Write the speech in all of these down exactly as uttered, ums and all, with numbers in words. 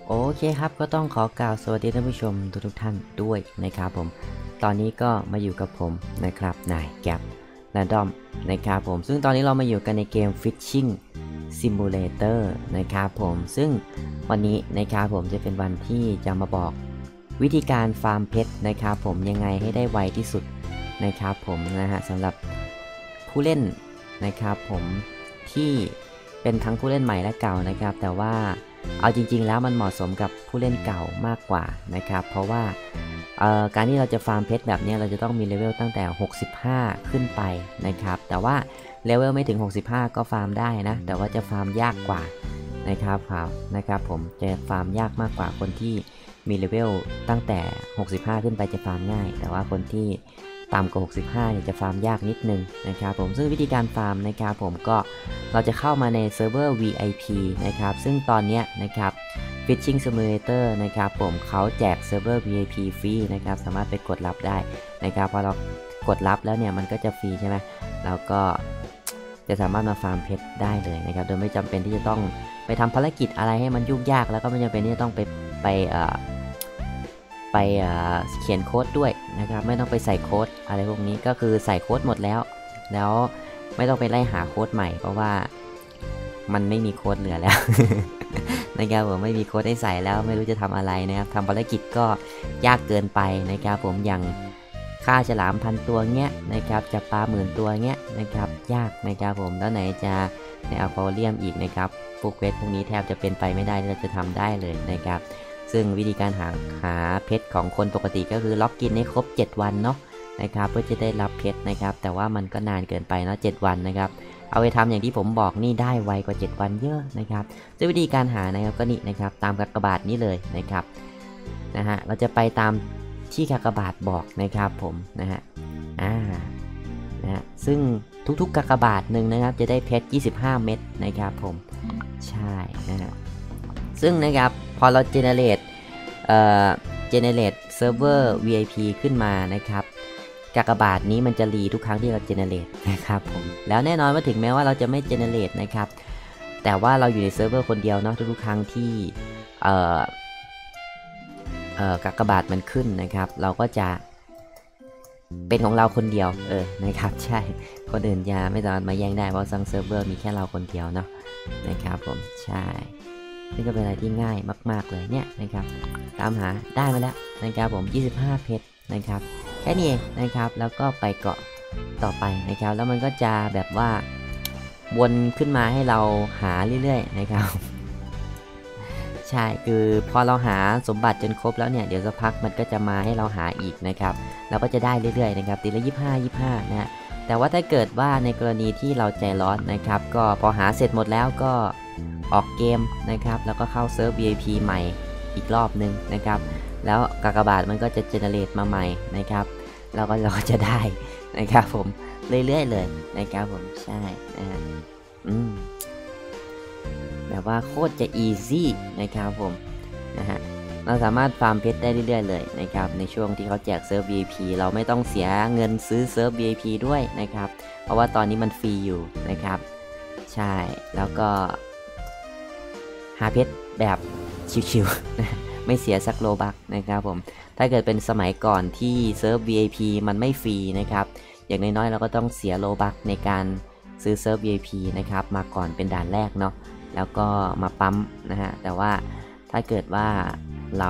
โอเคครับก็ต้องขอกล่าวสวัสดีท่านผู้ชมทุกทุกท่านด้วยนะครับผมตอนนี้ก็มาอยู่กับผมนะครับนายแก๊ปแรนดอมนะครับผมซึ่งตอนนี้เรามาอยู่กันในเกม Fishing Simulator นะครับผมซึ่งวันนี้นะครับผมจะเป็นวันที่จะมาบอกวิธีการฟาร์มเพชรนะครับผมยังไงให้ได้ไวที่สุดนะครับผมนะฮะสำหรับผู้เล่นนะครับผมที่เป็นทั้งผู้เล่นใหม่และเก่านะครับแต่ว่าเอาจริงๆแล้วมันเหมาะสมกับผู้เล่นเก่ามากกว่านะครับเพราะว่าการที่เราจะฟาร์มเพชรแบบนี้เราจะต้องมีเลเวลตั้งแต่หกสิบห้าขึ้นไปนะครับแต่ว่าเลเวลไม่ถึงหกสิบห้าก็ฟาร์มได้นะแต่ว่าจะฟาร์มยากกว่านะครับครับนะครับผมจะฟาร์มยากมากกว่าคนที่มีเลเวลตั้งแต่หกสิบห้าขึ้นไปจะฟาร์มง่ายแต่ว่าคนที่ต่ำกว่าหกสิบห้าเนี่ยจะฟาร์มยากนิดนึงนะครับผมซึ่งวิธีการฟาร์มนะครับผมก็เราจะเข้ามาในเซิร์ฟเวอร์ วี ไอ พี นะครับซึ่งตอนนี้นะครับ Fishing Simulator นะครับผมเขาแจกเซิร์ฟเวอร์ วี ไอ พี ฟรีนะครับสามารถไปกดรับได้นะครับพอเรากดรับแล้วเนี่ยมันก็จะฟรีใช่ไหมแล้วก็จะสามารถมาฟาร์มเพชรได้เลยนะครับโดยไม่จำเป็นที่จะต้องไปทำภารกิจอะไรให้มันยุ่งยากแล้วก็ไม่จำเป็นที่จะต้องไปไปเอ่อไปเอ่อเขียนโค้ดด้วยนะครับไม่ต้องไปใส่โค้ดอะไรพวกนี้ก็คือใส่โค้ดหมดแล้วแล้วไม่ต้องไปไล่หาโค้ดใหม่เพราะว่ามันไม่มีโค้ดเหลือแล้ว นะครับผมไม่มีโค้ดให้ใส่แล้วไม่รู้จะทำอะไรนะครับทำภารกิจก็ยากเกินไปนะครับผมอย่างฆ่าฉลามพันตัวเงี้ยนะครับจับปลาหมื่นตัวเงี้ยนะครับยากนะครับผมแล้วไหนจะในอควาเรียมอีกนะครับพวกเควสพวกนี้แทบจะเป็นไปไม่ได้ที่เราจะทำได้เลยนะครับซึ่งวิธีการหาหาเพชรของคนปกติก็คือล็อกกินให้ครบเจ็ดวันเนาะนะครับเพื่อจะได้รับเพชรนะครับแต่ว่ามันก็นานเกินไปเนาะเจ็ดวันนะครับเอาไปทำอย่างที่ผมบอกนี่ได้ไวกว่าเจ็ดวันเยอะนะครับซึ่งวิธีการหานะครับก็นี่นะครับตามกากบาทนี้เลยนะครับนะฮะเราจะไปตามที่กากบาทบอกนะครับผมนะฮะอ่านะฮะซึ่งทุกๆกากบาทหนึ่งนะครับจะได้เพชรยี่สิบห้าเม็ดนะครับผมใช่นะฮะซึ่งนะครับพอเรา generate เอ่อ generate server วี ไอ พี ขึ้นมานะครับกากบาทนี้มันจะรีทุกครั้งที่เรา generate นะครับผมแล้วแน่นอนว่าถึงแม้ว่าเราจะไม่ generate นะครับแต่ว่าเราอยู่ในเซิร์ฟเวอร์คนเดียวเนาะทุกๆครั้งที่เอ่อเอ่อกากบาทมันขึ้นนะครับเราก็จะเป็นของเราคนเดียวเออนะครับใช่คนอื่นจะไม่สามารถมาแย่งได้เพราะซังเซิร์ฟเวอร์มีแค่เราคนเดียวเนาะนะครับผมใช่นี่ก็เป็นอะไรที่ง่ายมากๆเลยเนี่ยนะครับตามหาได้มาแล้วนะครับผมยี่สิบห้าเพชรนะครับแค่นี้เองนะครับแล้วก็ไปเกาะต่อไปนะครับแล้วมันก็จะแบบว่าวนขึ้นมาให้เราหาเรื่อยๆนะครับใช่คือพอเราหาสมบัติจนครบแล้วเนี่ยเดี๋ยวสักพักมันก็จะมาให้เราหาอีกนะครับเราก็จะได้เรื่อยๆนะครับทีละยี่สิบห้า ยี่สิบห้านะฮะแต่ว่าถ้าเกิดว่าในกรณีที่เราใจร้อนนะครับก็พอหาเสร็จหมดแล้วก็ออกเกมนะครับแล้วก็เข้าเซิร์ฟ วี ไอ พี ใหม่อีกรอบนึงนะครับแล้วกากบาทมันก็จะเจเนเรตมาใหม่นะครับแล้วก็เราก็จะได้นะครับผมเรื่อยๆเลยนะครับผมใช่นะฮะอืมแบบว่าโคตรจะ easy นะครับผมนะฮะเราสามารถฟาร์มเพชรได้เรื่อยๆเลยนะครับในช่วงที่เขาแจกเซิร์ฟ วี ไอ พี เราไม่ต้องเสียเงินซื้อเซิร์ฟ วี ไอ พี ด้วยนะครับเพราะว่าตอนนี้มันฟรีอยู่นะครับใช่แล้วก็หาเพชรแบบชิวๆนะไม่เสียสักโลบักนะครับผมถ้าเกิดเป็นสมัยก่อนที่เซิร์ฟ วี ไอ พี มันไม่ฟรีนะครับอย่างน้อยๆเราก็ต้องเสียโลบักในการซื้อเซิร์ฟ วี ไอ พี นะครับมาก่อนเป็นด่านแรกเนาะแล้วก็มาปั๊มนะฮะแต่ว่าถ้าเกิดว่าเรา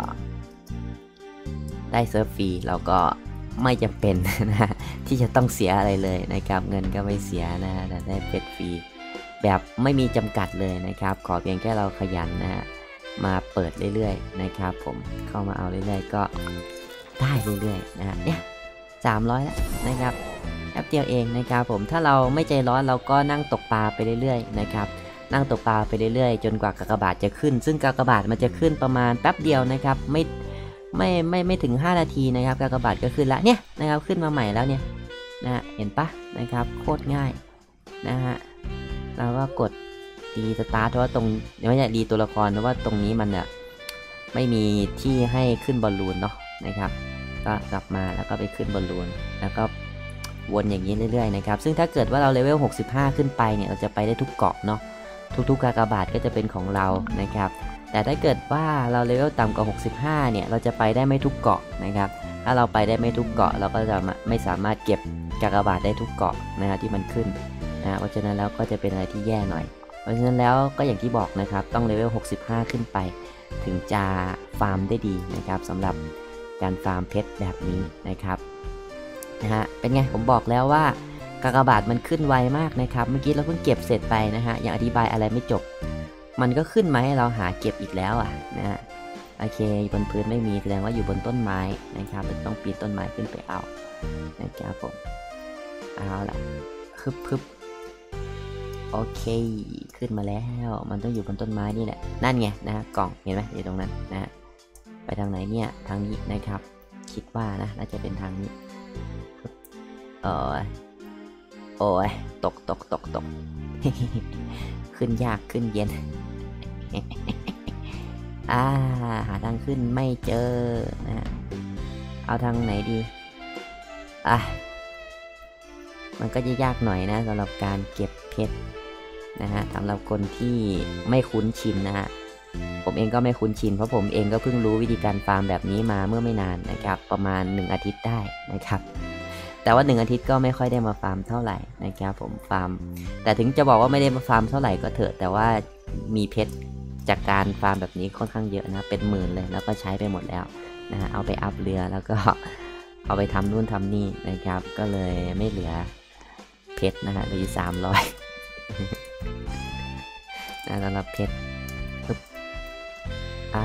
ได้เซิร์ฟฟรีเราก็ไม่จำเป็นนะที่จะต้องเสียอะไรเลยนะครับเงินก็ไม่เสียนะแต่ได้เพชรฟรีแบบไม่มีจำกัดเลยนะครับขอเพียงแค่เราขยันนะฮะมาเปิดเรื่อยๆนะครับผมเข้ามาเอาเรื่อยๆก็ได้เรื่อยๆนะฮะเนี่ยสามร้อยแล้วนะครับแป๊บเดียวเองนะครับผมถ้าเราไม่ใจร้อนเราก็นั่งตกปลาไปเรื่อยๆนะครับนั่งตกปลาไปเรื่อยๆจนกว่ากากบาทจะขึ้นซึ่งกากบาทมันจะขึ้นประมาณแป๊บเดียวนะครับไม่ไม่ไม่ไม่ถึงห้านาทีนะครับกากบาทก็ขึ้นละเนี่ยนะครับขึ้นมาใหม่แล้วเนี่ยนะเห็นปะนะครับโคตรง่ายนะฮะเราก็กดรีสตาร์ทเพราะว่าตรงไม่ใช่รีตัวละครเพราะว่าตรงนี้มันเนี่ยไม่มีที่ให้ขึ้นบอลลูนเนาะนะครับก็กลับมาแล้วก็ไปขึ้นบอลลูนแล้วก็วนอย่างนี้เรื่อยๆนะครับซึ่งถ้าเกิดว่าเราเลเวลหกสิบห้าขึ้นไปเนี่ยเราจะไปได้ทุกเกาะเนาะทุกๆกากบาทก็จะเป็นของเรานะครับแต่ถ้าเกิดว่าเราเลเวลต่ำกว่าหกสิบห้าเนี่ยเราจะไปได้ไม่ทุกเกาะนะครับถ้าเราไปได้ไม่ทุกเกาะเราก็จะไม่สามารถเก็บกากบาทได้ทุกเกาะนะครับที่มันขึ้นนะเพราะฉะนั้นแล้วก็จะเป็นอะไรที่แย่หน่อยเพราะฉะนั้นแล้วก็อย่างที่บอกนะครับต้องเลเวลหกสิบห้าขึ้นไปถึงจะฟาร์มได้ดีนะครับสำหรับการฟาร์มเพชรแบบนี้นะครับนะฮะเป็นไงผมบอกแล้วว่ากากบาทมันขึ้นไวมากนะครับเมื่อกี้เราเพิ่งเก็บเสร็จไปนะฮะยังอธิบายอะไรไม่จบมันก็ขึ้นมาให้เราหาเก็บอีกแล้วอ่ะนะฮะโอเคบนพื้นไม่มีแสดงว่าอยู่บนต้นไม้นะครับเราต้องปีนต้นไม้ขึ้นไปเอานะครับผมเอาล่ะคึบคึบโอเคขึ้นมาแล้วมันต้องอยู่บนต้นไม้นี่แหละนั่นไงนะฮะกล่องเห็นไหมอยู่ตรงนั้นนะฮะไปทางไหนเนี่ยทางนี้นะครับคิดว่านะน่าจะเป็นทางนี้เออโอ้ยตกตกตกตก ขึ้นยากขึ้นเย็น อ่าหาทางขึ้นไม่เจอนะเอาทางไหนดีอ่ะมันก็จะยากหน่อยนะสำหรับการเก็บเพชรนะฮะสำหรับคนที่ไม่คุ้นชินนะฮะผมเองก็ไม่คุ้นชินเพราะผมเองก็เพิ่งรู้วิธีการฟาร์มแบบนี้มาเมื่อไม่นานนะครับประมาณหนึ่งอาทิตย์ได้นะครับแต่ว่าหนึ่งอาทิตย์ก็ไม่ค่อยได้มาฟาร์มเท่าไหร่นะครับผมฟาร์มแต่ถึงจะบอกว่าไม่ได้มาฟาร์มเท่าไหร่ก็เถอะแต่ว่ามีเพชรจากการฟาร์มแบบนี้ค่อนข้างเยอะนะเป็นหมื่นเลยแล้วก็ใช้ไปหมดแล้วนะฮะเอาไปอัพเรือแล้วก็เอาไปทำนู่นทำนี่นะครับก็เลยไม่เหลือเพชรนะฮะเหลืออยู่สามร้อยนะสำหรับเพชรปึ๊บอ่า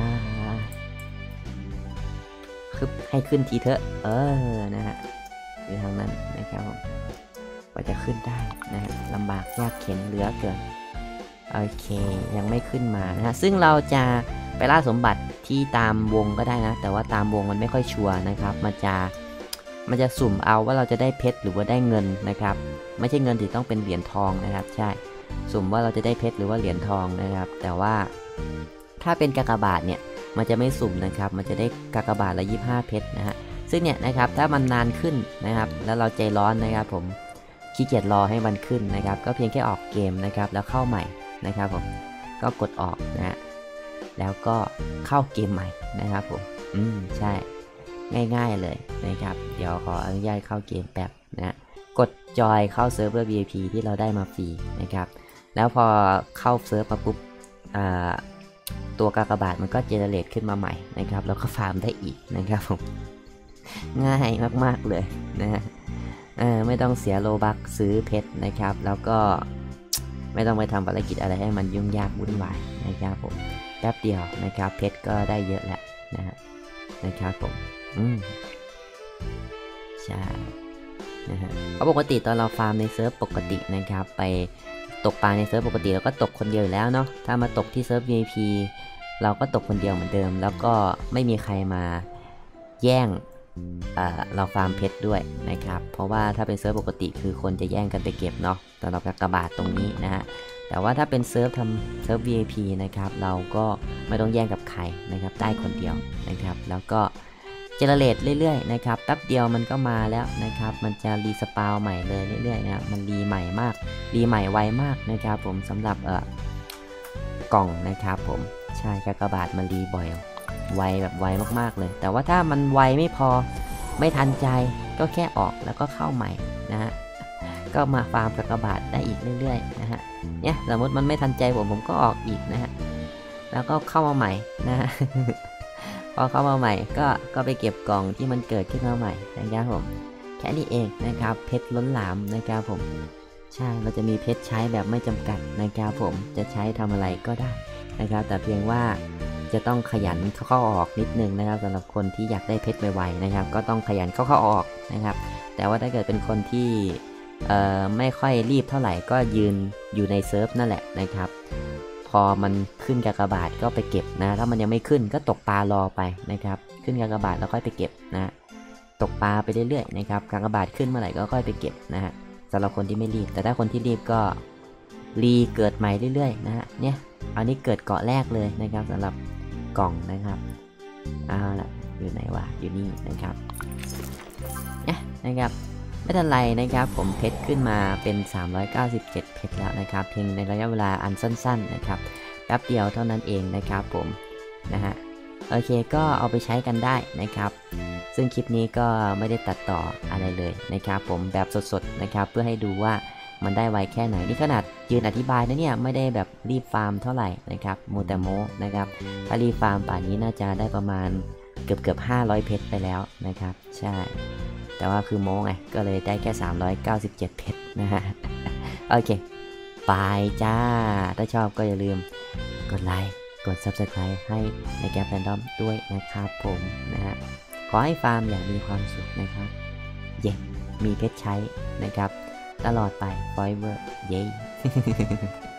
คือให้ขึ้นทีเถอะเออนะฮะอยู่ทางนั้นนะครับผมกว่าจะขึ้นได้นะฮะลำบากยากเข็ญเหลือเกินโอเคยังไม่ขึ้นมานะฮะซึ่งเราจะไปล่าสมบัติที่ตามวงก็ได้นะแต่ว่าตามวงมันไม่ค่อยชัวร์นะครับมันจะมันจะสุ่มเอาว่าเราจะได้เพชรหรือว่าได้เงินนะครับไม่ใช่เงินที่ต้องเป็นเหรียญทองนะครับใช่สุ่มว่าเราจะได้เพชรหรือว่าเหรียญทองนะครับแต่ว่าถ้าเป็นกากบาทเนี่ยมันจะไม่สุ่มนะครับมันจะได้กากบาทละยี่สิบห้าเพชรนะฮะซึ่งเนี่ยนะครับถ้ามันนานขึ้นนะครับแล้วเราใจร้อนนะครับผมขี้เกียจรอให้มันขึ้นนะครับก็เพียงแค่ออกเกมนะครับแล้วเข้าใหม่นะครับผมก็กดออกนะฮะแล้วก็เข้าเกมใหม่นะครับผมอืมใช่ง่ายๆเลยนะครับเดี๋ยวขออนุญาตเข้าเกมแป๊บนะกดจอยเข้าเซิร์ฟเวอร์ วี ไอ พี ที่เราได้มาฟรีนะครับแล้วพอเข้าเซิร์ฟมาปุ๊บตัวกากบาทมันก็เจเนเรตขึ้นมาใหม่นะครับแล้วก็ฟาร์มได้อีกนะครับผมง่ายมากๆเลยนะฮะไม่ต้องเสียโลบัคซื้อเพชรนะครับแล้วก็ไม่ต้องไปทำภารกิจอะไรให้มันยุ่งยากวุ่นวายนะครับผมแป๊บเดียวนะครับเพชรก็ได้เยอะแล้วนะฮะนะครับผมอืมใช่นะฮะเพราะปกติตอนเราฟาร์มในเซิร์ฟปกตินะครับไปตกปลาในเซิร์ฟปกติเราก็ตกคนเดียวอยู่แล้วเนาะถ้ามาตกที่เซิร์ฟ วี ไอ พี เราก็ตกคนเดียวเหมือนเดิมแล้วก็ไม่มีใครมาแย่งเอ่อเราฟาร์มเพชรด้วยนะครับเพราะว่าถ้าเป็นเซิร์ฟปกติคือคนจะแย่งกันไปเก็บเนาะสำหรับกากบาทตรงนี้นะฮะแต่ว่าถ้าเป็นเซิร์ฟทำเซิร์ฟ วี ไอ พี นะครับเราก็ไม่ต้องแย่งกับใครนะครับได้คนเดียวนะครับแล้วก็เจเนเรตเรื่อยๆนะครับแป๊บเดียวมันก็มาแล้วนะครับมันจะรีสปาวใหม่เลยเรื่อยๆนะครับมันรีใหม่มากรีใหม่ไวมากนะครับผมสำหรับเอ่อกล่องนะครับผมใช่กากบาทมันรีบ่อยไวแบบไวมากๆเลยแต่ว่าถ้ามันไวไม่พอไม่ทันใจก็แค่ออกแล้วก็เข้าใหม่นะฮะก็มาฟาร์มกากบาทได้อีกเรื่อยๆนะฮะเนี่ยสมมติมันไม่ทันใจผมผมก็ออกอีกนะฮะแล้วก็เข้ามาใหม่นะฮะ พอเข้ามาใหม่ก็ก็ไปเก็บกล่องที่มันเกิดขึ้นมาใหม่นะครับผมแค่นี้เองนะครับเพชรล้นหลามนะครับผมใช่เราจะมีเพชรใช้แบบไม่จำกัดนะครับผมจะใช้ทำอะไรก็ได้นะครับแต่เพียงว่าจะต้องขยันเข้าๆออกนิดนึงนะครับสำหรับคนที่อยากได้เพชรไวๆนะครับก็ต้องขยันเข้าๆออกนะครับแต่ว่าถ้าเกิดเป็นคนที่เอ่อไม่ค่อยรีบเท่าไหร่ก็ยืนอยู่ในเซิร์ฟนั่นแหละนะครับพอมันขึ้นกากบาทก็ไปเก็บนะถ้ามันยังไม่ขึ้นก็ตกปลารอไปนะครับขึ้นกากบาทแล้วค่อยไปเก็บนะตกปลาไปเรื่อยๆนะครับกากบาทขึ้นเมื่อไหร่ก็ค่อยไปเก็บนะฮะสำหรับคนที่ไม่รีบแต่ถ้าคนที่รีบก็รีเกิดใหม่เรื่อยๆนะฮะเนี่ยอันนี้เกิดเกาะแรกเลยนะครับสำหรับกล่องนะครับเอาละอยู่ไหนวะอยู่นี่นะครับเนี่ยนะครับไม่ทันไรนะครับผมเพชรขึ้นมาเป็นสามร้อยเก้าสิบเจ็ดเพชรแล้วนะครับเพียงในระยะเวลาอันสั้นๆนะครับแป๊บเดียวเท่านั้นเองนะครับผมนะฮะโอเคก็เอาไปใช้กันได้นะครับซึ่งคลิปนี้ก็ไม่ได้ตัดต่ออะไรเลยนะครับผมแบบสดๆนะครับเพื่อให้ดูว่ามันได้ไวแค่ไหนนี่ขนาดยืนอธิบายนะเนี่ยไม่ได้แบบรีบฟาร์มเท่าไหร่นะครับโมแต่โมนะครับถ้ารีบฟาร์มป่านนี้น่าจะได้ประมาณเกือบเกือบห้าร้อยเพชรไปแล้วนะครับใช่แต่ว่าคือโมไงก็เลยได้แค่สามร้อยเก้าสิบเจ็ดเพชรนะฮะโอเคไปจ้าถ้าชอบก็อย่าลืมกดไลค์กด ซับสไครบ์ ให้ในแก๊ปแรนดอมด้วยนะครับผมนะฮะขอให้ฟาร์มอย่างมีความสุขนะครับเย้มีเพชรใช้นะครับตลอดไป forever เย้